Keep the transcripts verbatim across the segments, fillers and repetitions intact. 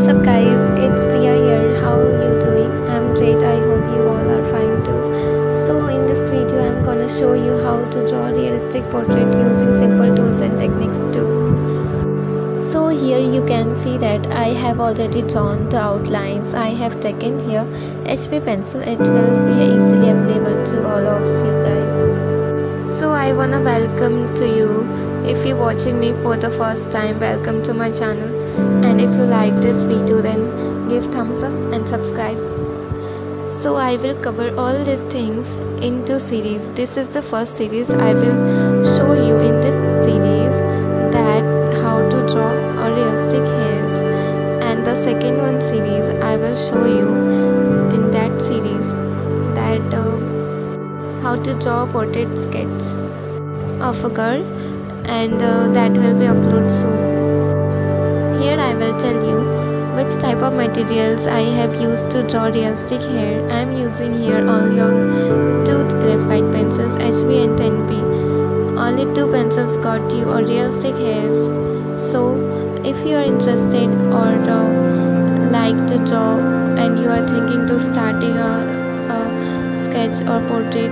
What's up guys, it's Priya here. How are you doing? I'm great. I hope you all are fine too. So in this video I'm gonna show you how to draw realistic portrait using simple tools and techniques too. So here you can see that I have already drawn the outlines. I have taken here H B pencil. It will be easily available to all of you guys. So I wanna welcome to you. If you're watching me for the first time, welcome to my channel. And if you like this video, then give thumbs up and subscribe. So I will cover all these things in two series. This is the first series. I will show you in this series that how to draw a realistic hairs, and the second one series I will show you in that series that uh, how to draw a portrait sketch of a girl, and uh, that will be uploaded soon. Here I will tell you which type of materials I have used to draw realistic hair. I am using here only on two graphite pencils, H B and ten B. Only two pencils got you a realistic hairs. So if you are interested or uh, like to draw and you are thinking to starting a, a sketch or portrait,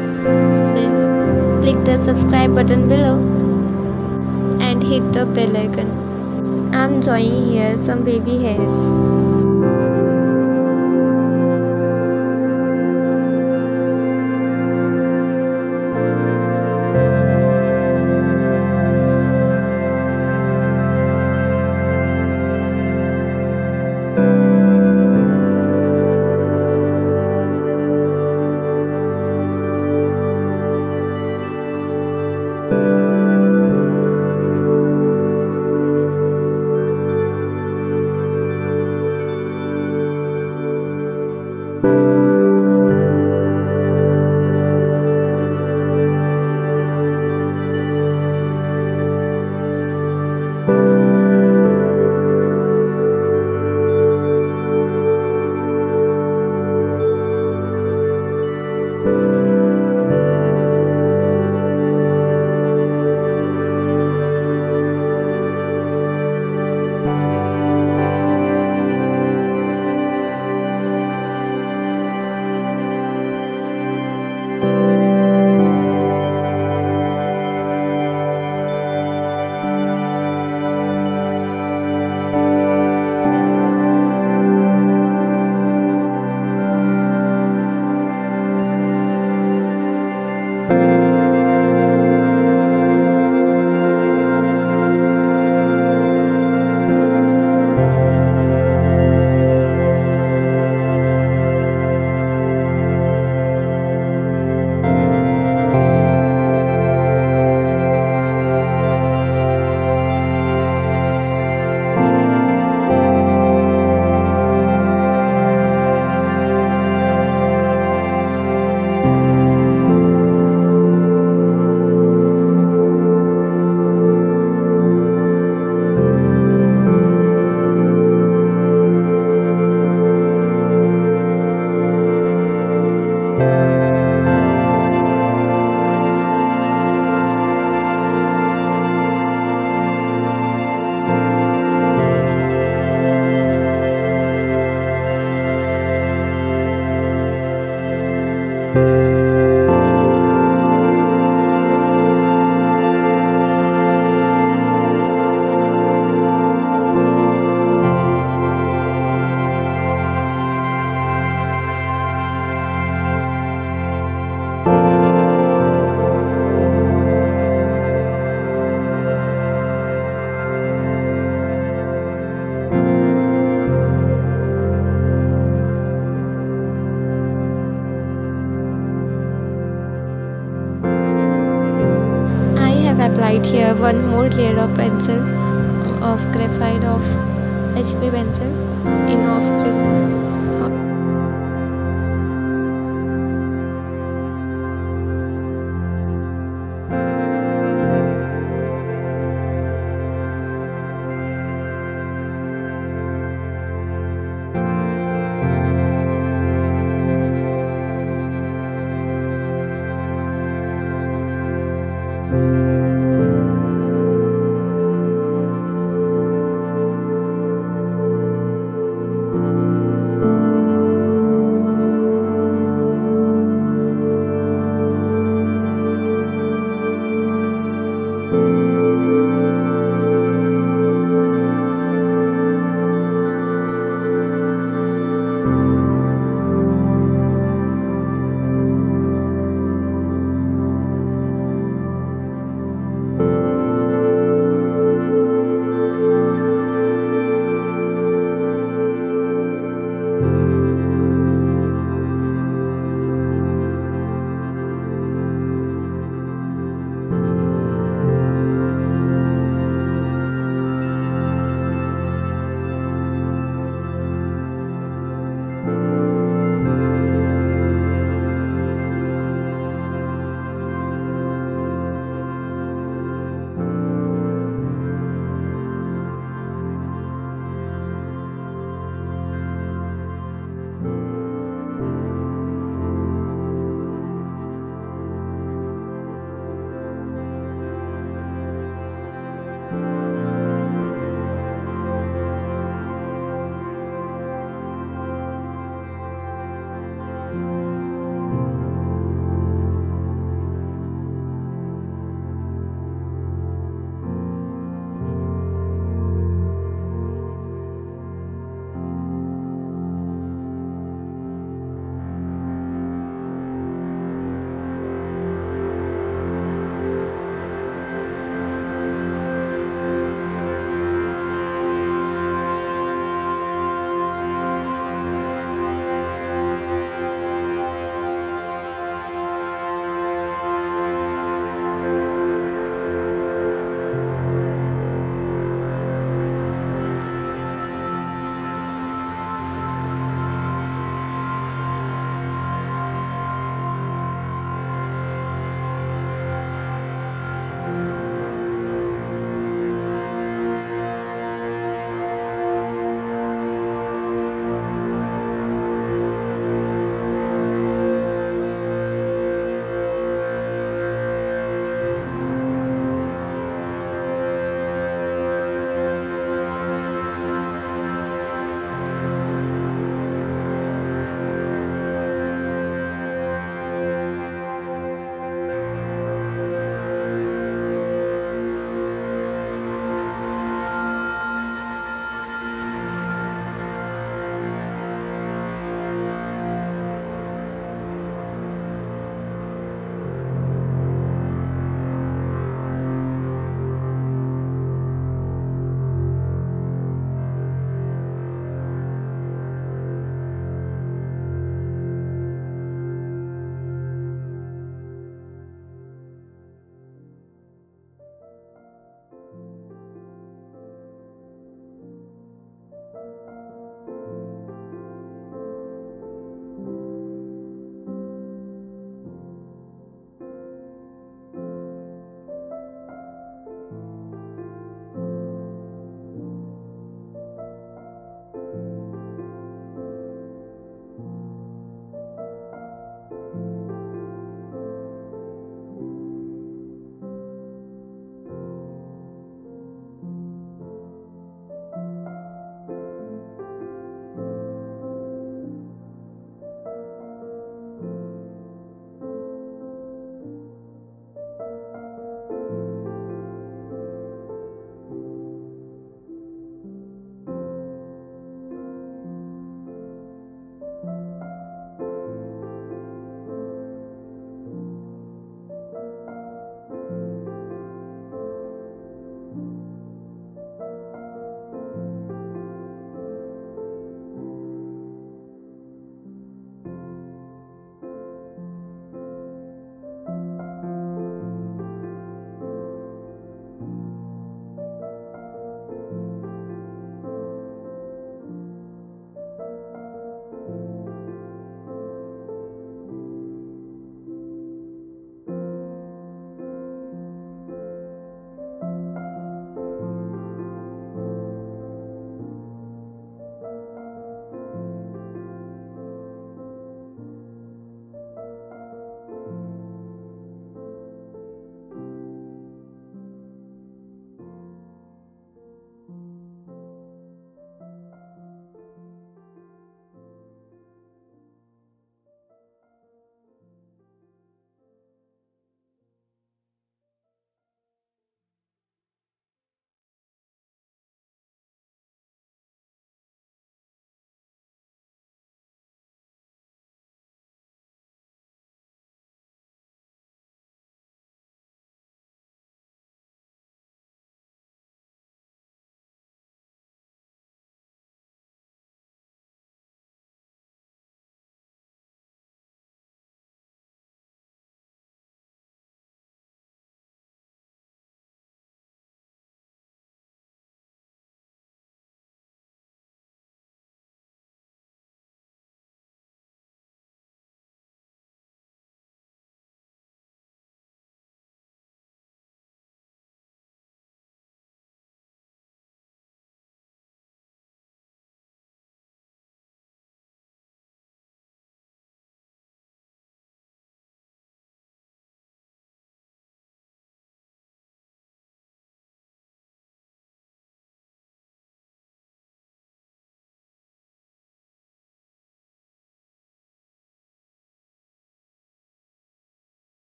then click the subscribe button below and hit the bell icon. I'm drawing here some baby hairs. Applied here one more layer of pencil of graphite of H B pencil in off acrylic.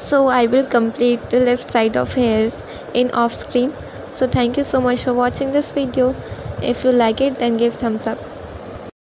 So I will complete the left side of hairs in off screen. So thank you so much for watching this video. If you like it, then give thumbs up.